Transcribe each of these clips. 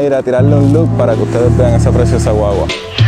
ir a tirarle un look para que ustedes vean ese preciosa guagua.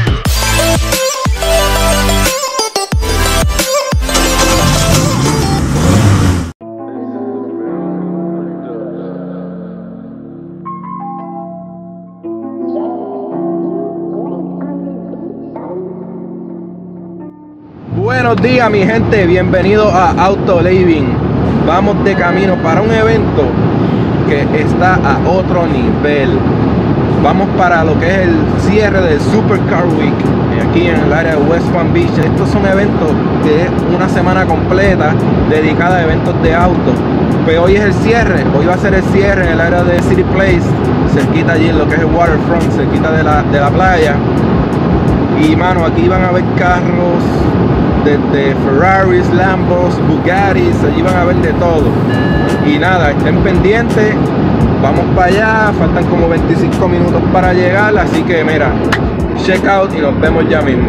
Buenos días mi gente, bienvenidos a Auto Living. Vamos de camino para un evento que está a otro nivel. Vamos para lo que es el cierre del Supercar Week aquí en el área de West Palm Beach. Estos son eventos de una semana completa dedicada a eventos de auto. Pues hoy es el cierre, hoy va a ser el cierre en el área de City Place, cerquita allí en lo que es el waterfront, cerquita de la playa. Y mano, aquí van a ver carros desde Ferraris, Lambos, Bugattis, allí van a ver de todo. Y nada, estén pendientes, vamos para allá, faltan como 25 minutos para llegar, así que mira, check out y nos vemos ya mismo.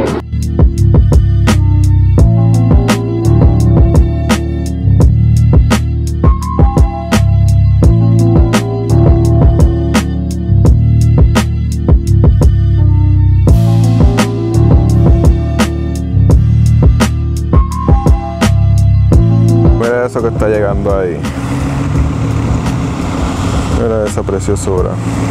Mira eso que está llegando ahí. Mira esa preciosura.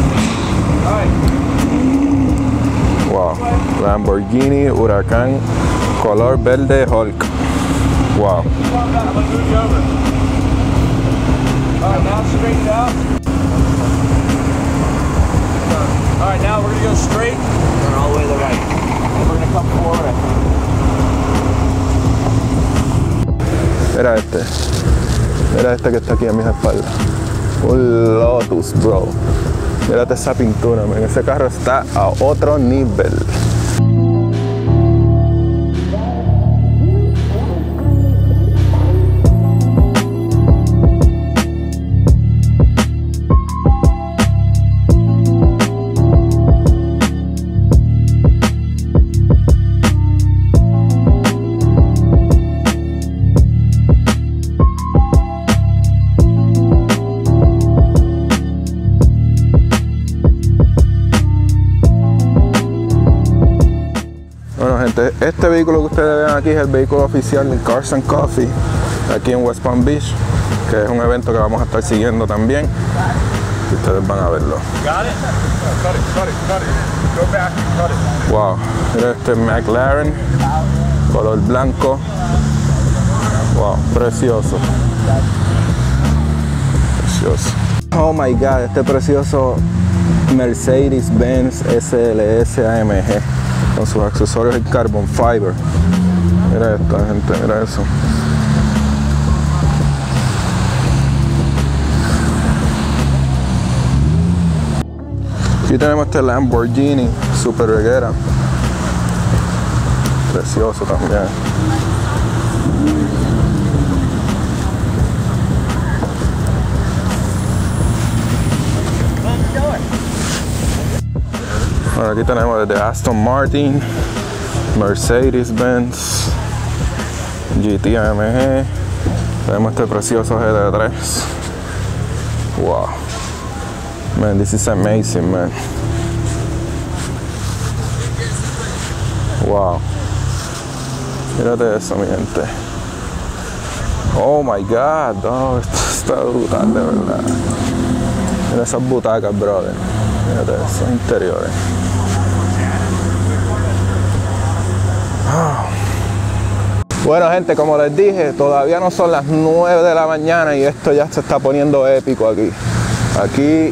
Wow. Lamborghini Huracán color verde Hulk. Wow. Alright, now we're gonna go straight and all the way to the right. And we're gonna come forward. Mira este que está aquí a mis espaldas. Un Lotus, bro. Mírate esa pintura, man. Ese carro está a otro nivel. Bueno gente, este vehículo que ustedes ven aquí es el vehículo oficial de Cars and Coffee aquí en West Palm Beach, que es un evento que vamos a estar siguiendo también y ustedes van a verlo. Wow, mira este McLaren color blanco. Wow, precioso. Precioso. Oh my god, este precioso Mercedes-Benz SLS AMG con sus accesorios en carbon fiber. Mira esto, gente, mira eso. Aquí tenemos este Lamborghini Super Reguera, precioso también. Bueno, aquí tenemos desde Aston Martin, Mercedes-Benz, GT AMG, tenemos este precioso GT3. Wow, man, this is amazing, man. Wow, mírate eso, mi gente. Oh my god, oh, esto está brutal, de verdad. Mira esas butacas, brother. Mírate esos interiores. Bueno gente, como les dije, todavía no son las 9 de la mañana y esto ya se está poniendo épico aquí. Aquí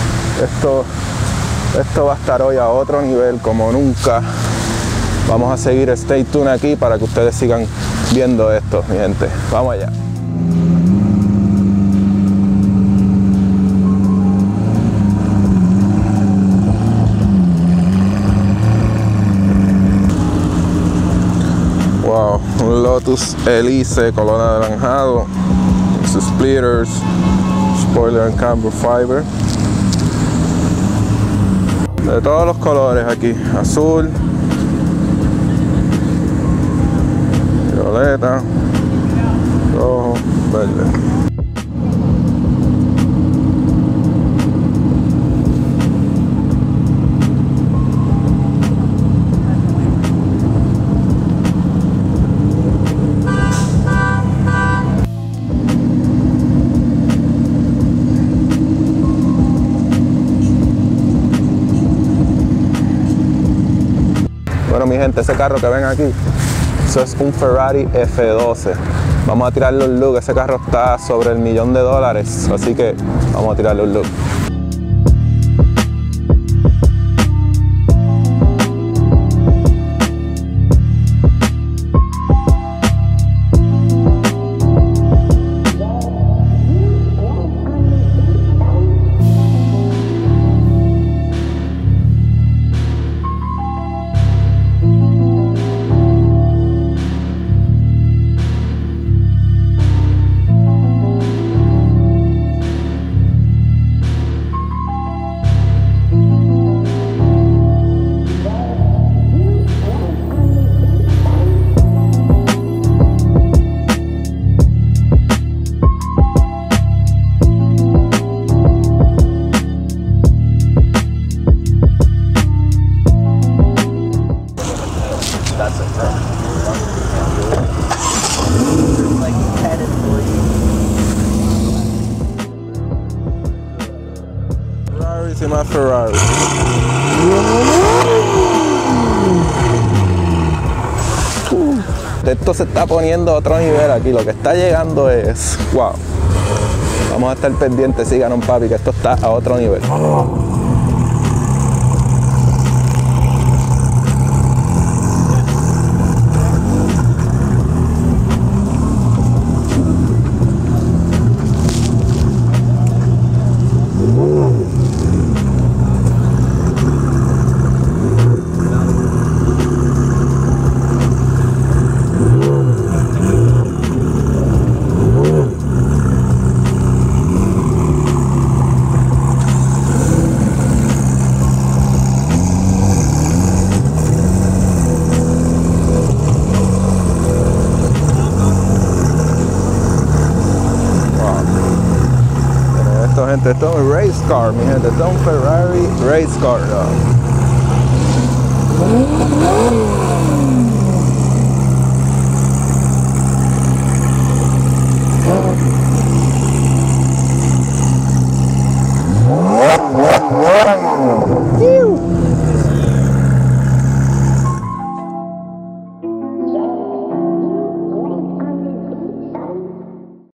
esto va a estar hoy a otro nivel como nunca. Vamos a seguir stay tuned aquí para que ustedes sigan viendo esto, mi gente. Vamos allá. Wow, un Lotus Elise color anaranjado, sus splitters, spoiler en carbon fiber, de todos los colores aquí, azul, violeta, rojo, verde. mi gente, ese carro que ven aquí, eso es un Ferrari F12. Vamos a tirarle un look, ese carro está sobre el $1.000.000, así que vamos a tirarle un look. Más Ferrari. Esto se está poniendo a otro nivel aquí. Lo que está llegando es wow. Vamos a estar pendientes, síganos papi, que esto está a otro nivel. Esto es un race car, mi gente, esto es un Ferrari race car.